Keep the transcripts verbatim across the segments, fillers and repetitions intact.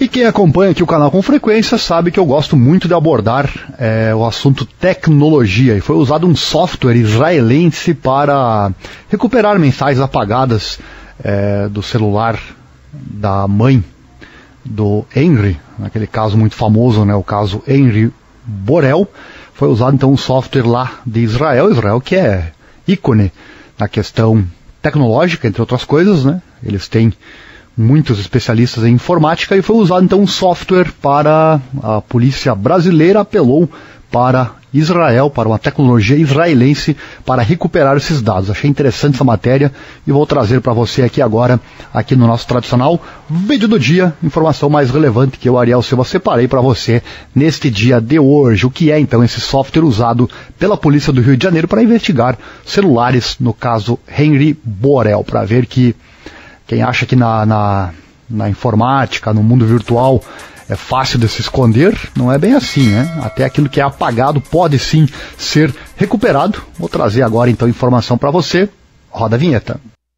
E quem acompanha aqui o canal com frequência sabe que eu gosto muito de abordar é, o assunto tecnologia. E foi usado um software israelense para recuperar mensagens apagadas é, do celular da mãe do Henry, naquele caso muito famoso, né, o caso Henry Borel. Foi usado então um software lá de Israel, Israel que é ícone na questão tecnológica, entre outras coisas, né? Eles têm muitos especialistas em informática e foi usado então um software para a polícia brasileira, apelou para Israel, para uma tecnologia israelense para recuperar esses dados. Achei interessante essa matéria e vou trazer para você aqui agora, aqui no nosso tradicional vídeo do dia, informação mais relevante que eu, Ariel Silva, separei para você neste dia de hoje. O que é então esse software usado pela polícia do Rio de Janeiro para investigar celulares, no caso Henry Borel, para ver que quem acha que na, na, na informática, no mundo virtual, é fácil de se esconder, não é bem assim, né? Até aquilo que é apagado pode sim ser recuperado. Vou trazer agora então informação para você. Roda a vinheta.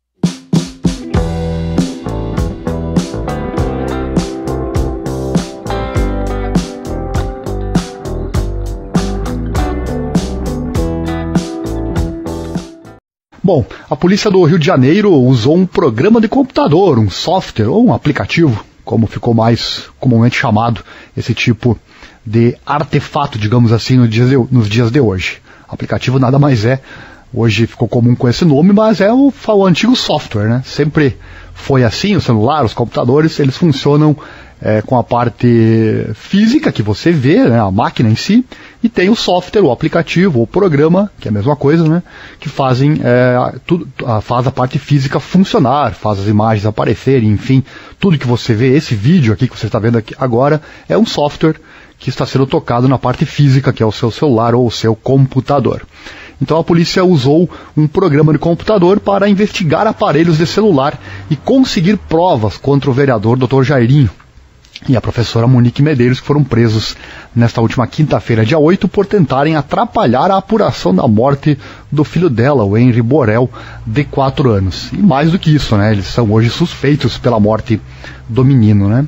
Bom, a polícia do Rio de Janeiro usou um programa de computador, um software ou um aplicativo, como ficou mais comumente chamado esse tipo de artefato, digamos assim, nos dias de, nos dias de hoje. O aplicativo nada mais é, hoje ficou comum com esse nome, mas é o, o antigo software, né? Sempre foi assim, o celular, os computadores, eles funcionam é, com a parte física que você vê, né, a máquina em si, e tem o software, o aplicativo, o programa, que é a mesma coisa, né, que fazem, é, tudo, faz a parte física funcionar, faz as imagens aparecerem, enfim, tudo que você vê, esse vídeo aqui que você está vendo aqui agora, é um software que está sendo tocado na parte física, que é o seu celular ou o seu computador. Então a polícia usou um programa de computador para investigar aparelhos de celular e conseguir provas contra o vereador doutor Jairinho e a professora Monique Medeiros, que foram presos nesta última quinta-feira, dia oito, por tentarem atrapalhar a apuração da morte do filho dela, o Henry Borel, de quatro anos. E mais do que isso, né, eles são hoje suspeitos pela morte do menino, né?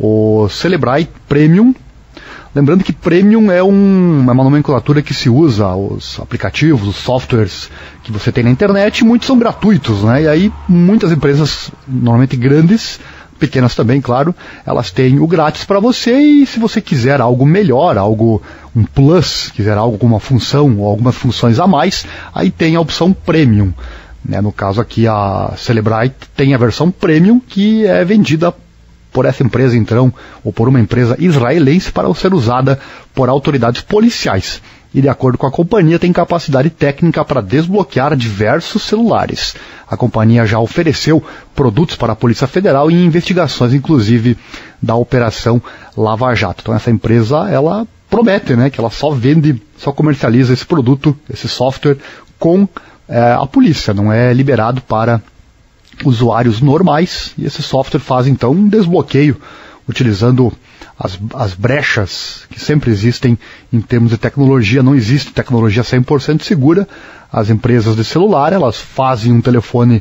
O Cellebrite Premium, lembrando que Premium é, um, é uma nomenclatura que se usa, os aplicativos, os softwares que você tem na internet, muitos são gratuitos, né? E aí muitas empresas, normalmente grandes, pequenas também, claro, elas têm o grátis para você, e se você quiser algo melhor, algo, um plus, quiser algo com uma função ou algumas funções a mais, aí tem a opção Premium, né? No caso aqui a Cellebrite tem a versão Premium, que é vendida por essa empresa então, ou por uma empresa israelense, para ser usada por autoridades policiais. E de acordo com a companhia, tem capacidade técnica para desbloquear diversos celulares. A companhia já ofereceu produtos para a Polícia Federal em investigações, inclusive, da Operação Lava Jato. Então essa empresa, ela promete, né, que ela só vende, só comercializa esse produto, esse software, com é, a polícia, não é liberado para usuários normais, e esse software faz então um desbloqueio, utilizando as, as brechas que sempre existem em termos de tecnologia. Não existe tecnologia cem por cento segura. As empresas de celular, elas fazem um telefone,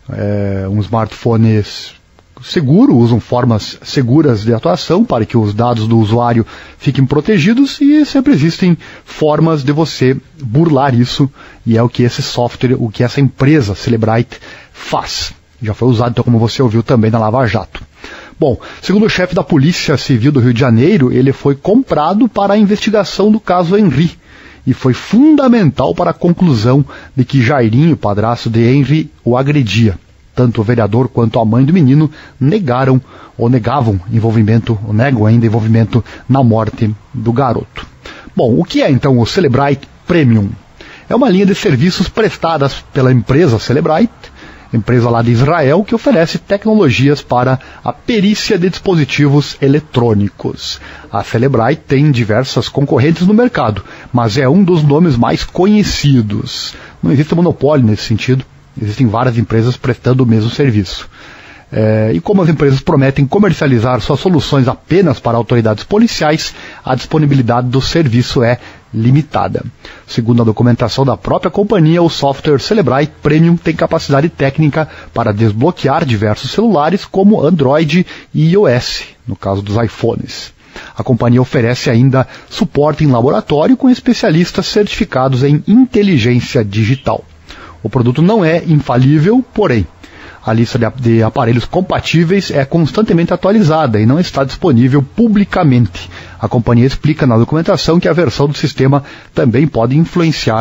é, um smartphone seguro, usam formas seguras de atuação para que os dados do usuário fiquem protegidos, e sempre existem formas de você burlar isso, e é o que esse software, o que essa empresa Cellebrite faz. Já foi usado, então, como você ouviu, também na Lava Jato. Bom, segundo o chefe da Polícia Civil do Rio de Janeiro, ele foi comprado para a investigação do caso Henry, e foi fundamental para a conclusão de que Jairinho, padrasto de Henry, o agredia. Tanto o vereador quanto a mãe do menino negaram ou negavam envolvimento, ou negam ainda envolvimento na morte do garoto. Bom, o que é então o Cellebrite Premium? É uma linha de serviços prestadas pela empresa Cellebrite, empresa lá de Israel, que oferece tecnologias para a perícia de dispositivos eletrônicos. A Cellebrite tem diversas concorrentes no mercado, mas é um dos nomes mais conhecidos. Não existe monopólio nesse sentido, existem várias empresas prestando o mesmo serviço. É, e como as empresas prometem comercializar suas soluções apenas para autoridades policiais, a disponibilidade do serviço é limitada. Segundo a documentação da própria companhia, o software Cellebrite Premium tem capacidade técnica para desbloquear diversos celulares como Android e iOS, no caso dos iPhones. A companhia oferece ainda suporte em laboratório com especialistas certificados em inteligência digital. O produto não é infalível, porém, a lista de aparelhos compatíveis é constantemente atualizada e não está disponível publicamente. A companhia explica na documentação que a versão do sistema também pode influenciar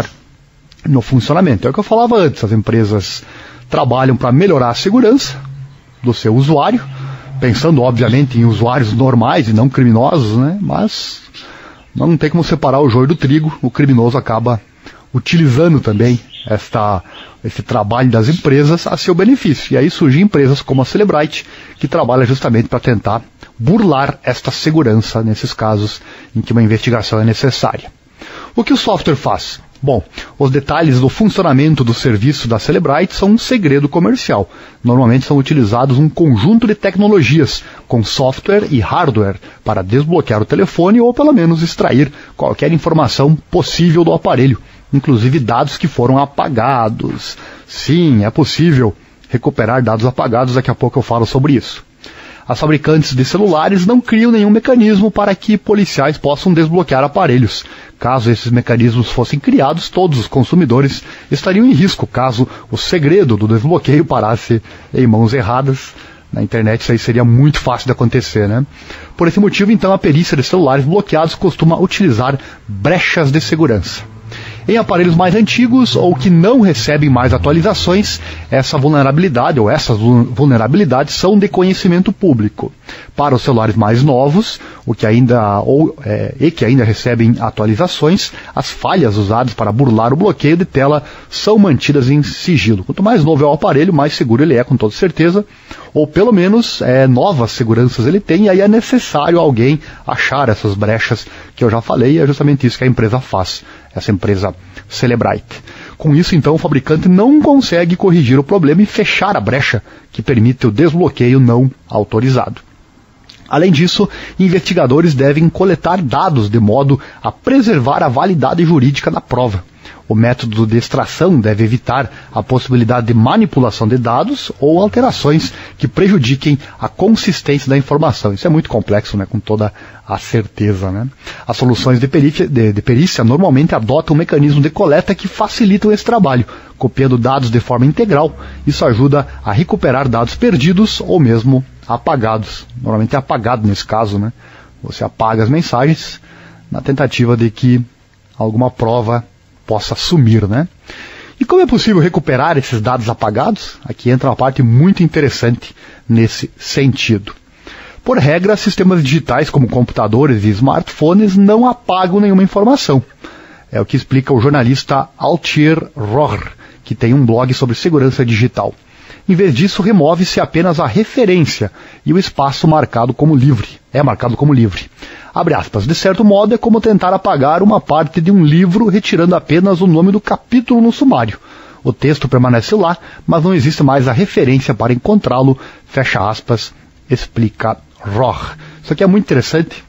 no funcionamento. É o que eu falava antes, as empresas trabalham para melhorar a segurança do seu usuário, pensando obviamente em usuários normais e não criminosos, né? Mas não tem como separar o joio do trigo, o criminoso acaba utilizando também esta, esse trabalho das empresas a seu benefício. E aí surgem empresas como a Cellebrite, que trabalha justamente para tentar burlar esta segurança nesses casos em que uma investigação é necessária. O que o software faz? Bom, os detalhes do funcionamento do serviço da Cellebrite são um segredo comercial. Normalmente são utilizados um conjunto de tecnologias, com software e hardware, para desbloquear o telefone ou pelo menos extrair qualquer informação possível do aparelho, inclusive dados que foram apagados. Sim, é possível recuperar dados apagados, daqui a pouco eu falo sobre isso. As fabricantes de celulares não criam nenhum mecanismo para que policiais possam desbloquear aparelhos. Caso esses mecanismos fossem criados, todos os consumidores estariam em risco caso o segredo do desbloqueio parasse em mãos erradas. Na internet isso aí seria muito fácil de acontecer, né? Por esse motivo, então, a perícia de celulares bloqueados costuma utilizar brechas de segurança. Em aparelhos mais antigos ou que não recebem mais atualizações, essa vulnerabilidade ou essas vulnerabilidades são de conhecimento público. Para os celulares mais novos, o que ainda, ou, é, e que ainda recebem atualizações, as falhas usadas para burlar o bloqueio de tela são mantidas em sigilo. Quanto mais novo é o aparelho, mais seguro ele é, com toda certeza, ou pelo menos é, novas seguranças ele tem, e aí é necessário alguém achar essas brechas que eu já falei, e é justamente isso que a empresa faz, essa empresa Cellebrite. Com isso, então, o fabricante não consegue corrigir o problema e fechar a brecha que permite o desbloqueio não autorizado. Além disso, investigadores devem coletar dados de modo a preservar a validade jurídica da prova. O método de extração deve evitar a possibilidade de manipulação de dados ou alterações que prejudiquem a consistência da informação. Isso é muito complexo, né, com toda a certeza, né? As soluções de perícia, de, de perícia normalmente adotam um mecanismo de coleta que facilitam esse trabalho, copiando dados de forma integral. Isso ajuda a recuperar dados perdidos ou mesmo apagados. Normalmente é apagado nesse caso, né? Você apaga as mensagens na tentativa de que alguma prova possa sumir, né? E como é possível recuperar esses dados apagados? Aqui entra uma parte muito interessante nesse sentido. Por regra, sistemas digitais como computadores e smartphones não apagam nenhuma informação. É o que explica o jornalista Altier Rohr, que tem um blog sobre segurança digital. Em vez disso, remove-se apenas a referência e o espaço marcado como livre. É marcado como livre. Abre aspas. De certo modo, é como tentar apagar uma parte de um livro retirando apenas o nome do capítulo no sumário. O texto permanece lá, mas não existe mais a referência para encontrá-lo. Fecha aspas, explica Rohr. Isso aqui é muito interessante.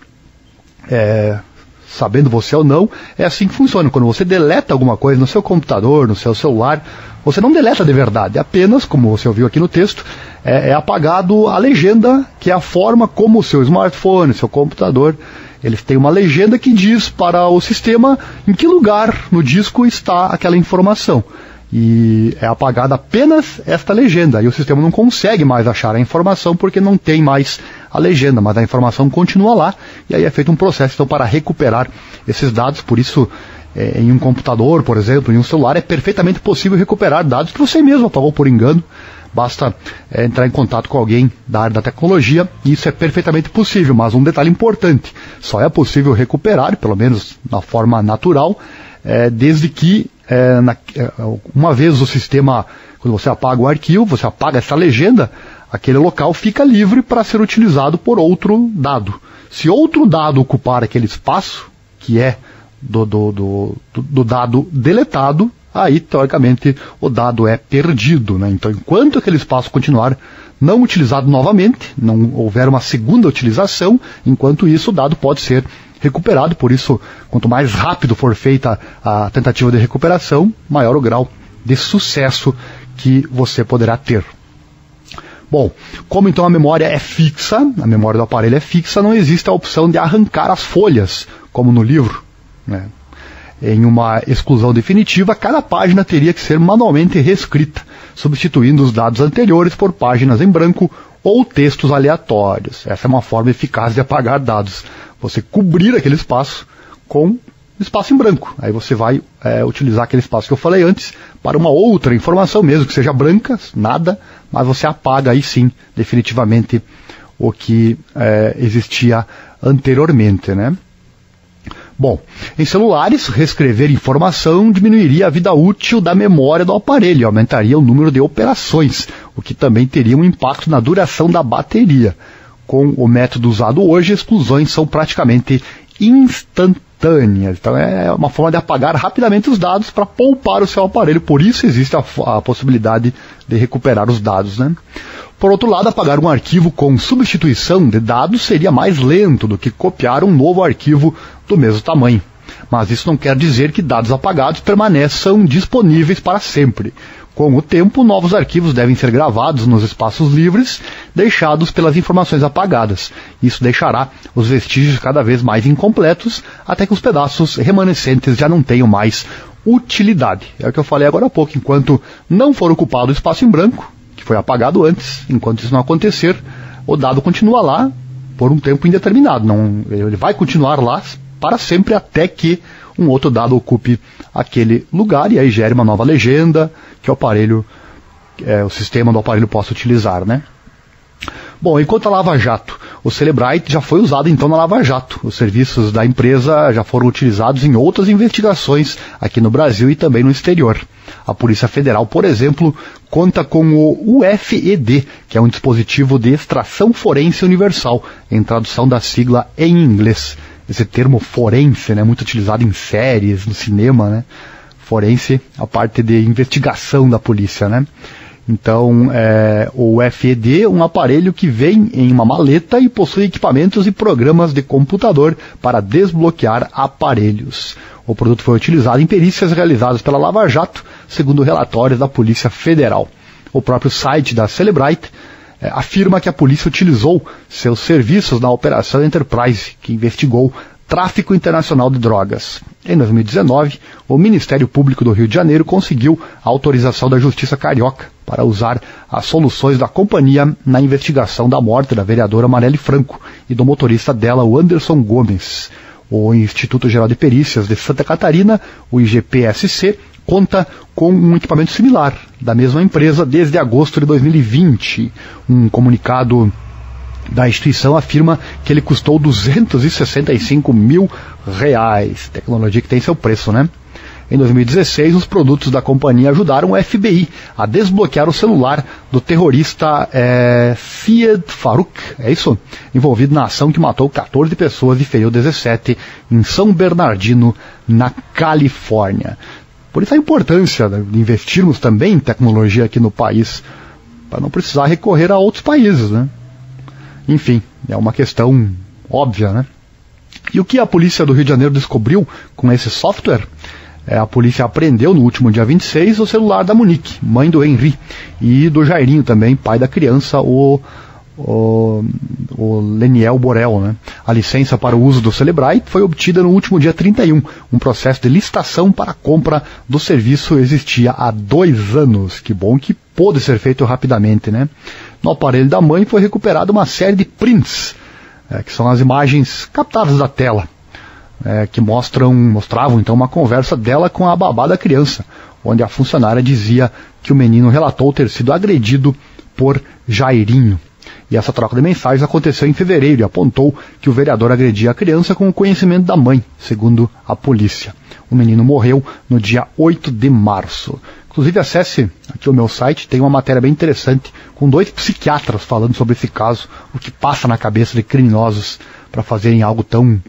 É, sabendo você ou não, é assim que funciona. Quando você deleta alguma coisa no seu computador, no seu celular, você não deleta de verdade. Apenas, como você ouviu aqui no texto, é, é apagado a legenda, que é a forma como o seu smartphone, seu computador, eles têm uma legenda que diz para o sistema em que lugar no disco está aquela informação. E é apagada apenas esta legenda, e o sistema não consegue mais achar a informação porque não tem mais a legenda, mas a informação continua lá, e aí é feito um processo então para recuperar esses dados. Por isso, é, em um computador, por exemplo, em um celular, é perfeitamente possível recuperar dados que você mesmo apagou por engano. Basta é, entrar em contato com alguém da área da tecnologia, e isso é perfeitamente possível, mas um detalhe importante, só é possível recuperar, pelo menos na forma natural, é, desde que É, na, uma vez o sistema, quando você apaga o arquivo, você apaga essa legenda, aquele local fica livre para ser utilizado por outro dado. Se outro dado ocupar aquele espaço, que é do, do, do, do dado deletado, aí, teoricamente, o dado é perdido, né? Então, enquanto aquele espaço continuar não utilizado novamente, não houver uma segunda utilização, enquanto isso, o dado pode ser recuperado, por isso, quanto mais rápido for feita a tentativa de recuperação, maior o grau de sucesso que você poderá ter. Bom, como então a memória é fixa, a memória do aparelho é fixa, não existe a opção de arrancar as folhas, como no livro, né? Em uma exclusão definitiva, cada página teria que ser manualmente reescrita, substituindo os dados anteriores por páginas em branco ou textos aleatórios. Essa é uma forma eficaz de apagar dados. Você cobrir aquele espaço com espaço em branco. Aí você vai é, utilizar aquele espaço que eu falei antes para uma outra informação mesmo, que seja branca, nada, mas você apaga aí sim, definitivamente, o que é, existia anteriormente, né? Bom, em celulares, reescrever informação diminuiria a vida útil da memória do aparelho, aumentaria o número de operações, o que também teria um impacto na duração da bateria. Com o método usado hoje, exclusões são praticamente instantâneas. Então é uma forma de apagar rapidamente os dados para poupar o seu aparelho. Por isso existe a, a possibilidade de recuperar os dados, né? Por outro lado, apagar um arquivo com substituição de dados seria mais lento do que copiar um novo arquivo do mesmo tamanho. Mas isso não quer dizer que dados apagados permaneçam disponíveis para sempre. Com o tempo, novos arquivos devem ser gravados nos espaços livres deixados pelas informações apagadas. Isso deixará os vestígios cada vez mais incompletos, até que os pedaços remanescentes já não tenham mais utilidade. É o que eu falei agora há pouco. Enquanto não for ocupado o espaço em branco, que foi apagado antes, enquanto isso não acontecer, o dado continua lá por um tempo indeterminado. Não, ele vai continuar lá para sempre até que um outro dado ocupe aquele lugar e aí gere uma nova legenda que o aparelho, é, o sistema do aparelho possa utilizar, né? Bom, enquanto a Lava Jato, o Cellebrite já foi usado então na Lava Jato. Os serviços da empresa já foram utilizados em outras investigações aqui no Brasil e também no exterior. A Polícia Federal, por exemplo, conta com o U F E D, que é um dispositivo de extração forense universal, em tradução da sigla em inglês. Esse termo forense, né, muito utilizado em séries, no cinema, né? Forense, a parte de investigação da polícia, né? Então, é, o U F E D é um aparelho que vem em uma maleta e possui equipamentos e programas de computador para desbloquear aparelhos. O produto foi utilizado em perícias realizadas pela Lava Jato, segundo relatórios da Polícia Federal. O próprio site da Cellebrite é, afirma que a polícia utilizou seus serviços na Operação Enterprise, que investigou tráfico internacional de drogas. Em dois mil e dezenove, o Ministério Público do Rio de Janeiro conseguiu a autorização da Justiça Carioca para usar as soluções da companhia na investigação da morte da vereadora Marielle Franco e do motorista dela, o Anderson Gomes. O Instituto Geral de Perícias de Santa Catarina, o I G P S C, conta com um equipamento similar da mesma empresa desde agosto de dois mil e vinte. Um comunicado da instituição afirma que ele custou duzentos e sessenta e cinco mil reais. Tecnologia que tem seu preço, né? Em dois mil e dezesseis, os produtos da companhia ajudaram o F B I a desbloquear o celular do terrorista é, Syed Farook, é isso? Envolvido na ação que matou quatorze pessoas e feriu dezessete em São Bernardino, na Califórnia. Por isso a importância de investirmos também em tecnologia aqui no país, para não precisar recorrer a outros países, né? Enfim, é uma questão óbvia, né? E o que a polícia do Rio de Janeiro descobriu com esse software? É, a polícia apreendeu no último dia vinte e seis o celular da Monique, mãe do Henri, e do Jairinho também, pai da criança, o, o, o Leniel Borel, né? A licença para o uso do Cellebrite foi obtida no último dia trinta e um. Um processo de licitação para a compra do serviço existia há dois anos. Que bom que pôde ser feito rapidamente, né? No aparelho da mãe foi recuperada uma série de prints, é, que são as imagens captadas da tela, é, que mostram, mostravam então uma conversa dela com a babá da criança, onde a funcionária dizia que o menino relatou ter sido agredido por Jairinho. E essa troca de mensagens aconteceu em fevereiro e apontou que o vereador agredia a criança com o conhecimento da mãe, segundo a polícia. O menino morreu no dia oito de março. Inclusive, acesse aqui o meu site, tem uma matéria bem interessante com dois psiquiatras falando sobre esse caso, o que passa na cabeça de criminosos para fazerem algo tão,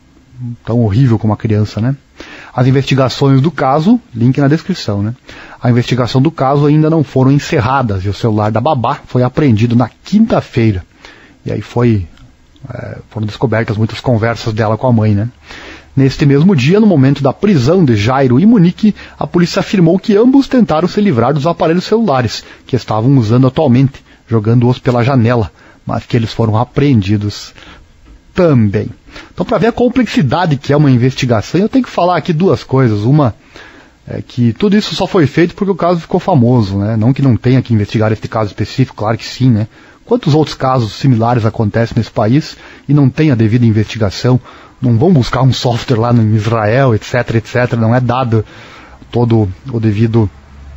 tão horrível como a criança, né? As investigações do caso, link na descrição, né? A investigação do caso ainda não foram encerradas e o celular da babá foi apreendido na quinta-feira. E aí foi É, foram descobertas muitas conversas dela com a mãe, né? Neste mesmo dia, no momento da prisão de Jairo e Monique, a polícia afirmou que ambos tentaram se livrar dos aparelhos celulares que estavam usando atualmente, jogando-os pela janela, mas que eles foram apreendidos também. Então, para ver a complexidade que é uma investigação, eu tenho que falar aqui duas coisas. Uma é que tudo isso só foi feito porque o caso ficou famoso, né? Não que não tenha que investigar este caso específico, claro que sim, né? Quantos outros casos similares acontecem nesse país e não tem a devida investigação? Não vão buscar um software lá em Israel, etc, etcétera. Não é dado todo o devido,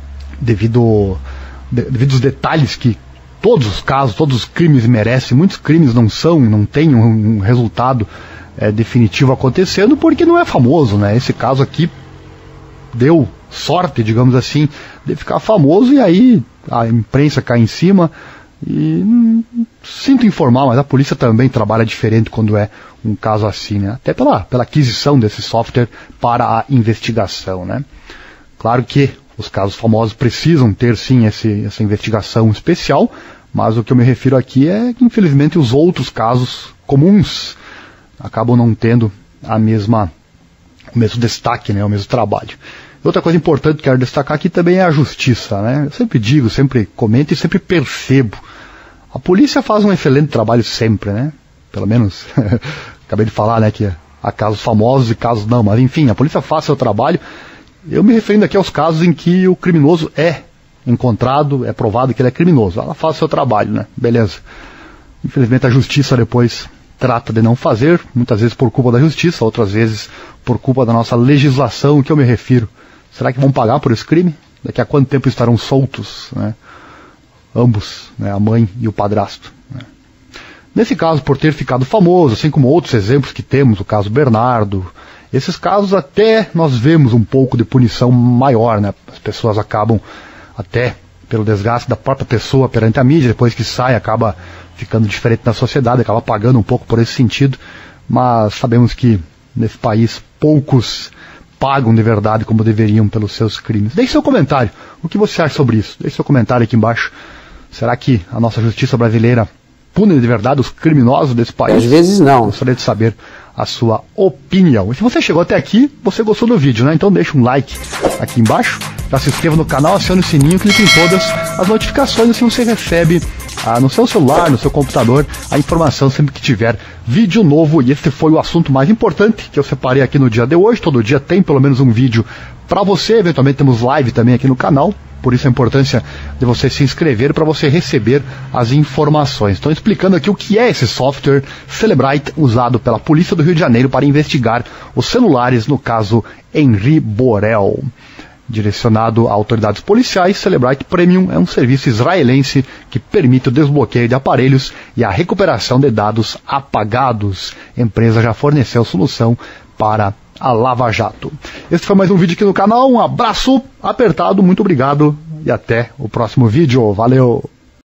devido, de, devido os detalhes que todos os casos, todos os crimes merecem. Muitos crimes não são, não têm um, um resultado é, definitivo acontecendo porque não é famoso, né? Esse caso aqui deu sorte, digamos assim, de ficar famoso e aí a imprensa cai em cima. E hum, sinto informar, mas a polícia também trabalha diferente quando é um caso assim, né? Até pela, pela aquisição desse software para a investigação, né? Claro que os casos famosos precisam ter sim esse, essa investigação especial, mas o que eu me refiro aqui é que infelizmente os outros casos comuns acabam não tendo a mesma, o mesmo destaque, né? O mesmo trabalho. Outra coisa importante que quero destacar aqui também é a justiça, né? Eu sempre digo, sempre comento e sempre percebo. A polícia faz um excelente trabalho sempre, né? Pelo menos, acabei de falar, né, que há casos famosos e casos não, mas enfim, a polícia faz seu trabalho. Eu me referindo aqui aos casos em que o criminoso é encontrado, é provado que ele é criminoso. Ela faz seu trabalho, né? Beleza. Infelizmente a justiça depois trata de não fazer, muitas vezes por culpa da justiça, outras vezes por culpa da nossa legislação, o que eu me refiro. Será que vão pagar por esse crime? Daqui a quanto tempo estarão soltos, né? Ambos, né? A mãe e o padrasto, né? Nesse caso, por ter ficado famoso, assim como outros exemplos que temos, o caso Bernardo, esses casos até nós vemos um pouco de punição maior, né? As pessoas acabam, até pelo desgaste da própria pessoa perante a mídia, depois que sai, acaba ficando diferente na sociedade, acaba pagando um pouco por esse sentido, mas sabemos que nesse país poucos pagam de verdade como deveriam pelos seus crimes. Deixe seu comentário. O que você acha sobre isso? Deixe seu comentário aqui embaixo. Será que a nossa justiça brasileira pune de verdade os criminosos desse país? Às vezes não. Gostaria de saber a sua opinião. E se você chegou até aqui, você gostou do vídeo, né? Então deixa um like aqui embaixo, já se inscreva no canal, acione o sininho, clique em todas as notificações, assim você recebe ah, no seu celular, no seu computador, a informação sempre que tiver vídeo novo. E esse foi o assunto mais importante que eu separei aqui no dia de hoje. Todo dia tem pelo menos um vídeo para você, eventualmente temos live também aqui no canal. Por isso a importância de você se inscrever para você receber as informações. Estou explicando aqui o que é esse software Cellebrite usado pela Polícia do Rio de Janeiro para investigar os celulares no caso Henri Borel. Direcionado a autoridades policiais, Cellebrite Premium é um serviço israelense que permite o desbloqueio de aparelhos e a recuperação de dados apagados. A empresa já forneceu solução para a Lava Jato. Este foi mais um vídeo aqui no canal. Um abraço apertado, muito obrigado e até o próximo vídeo. Valeu!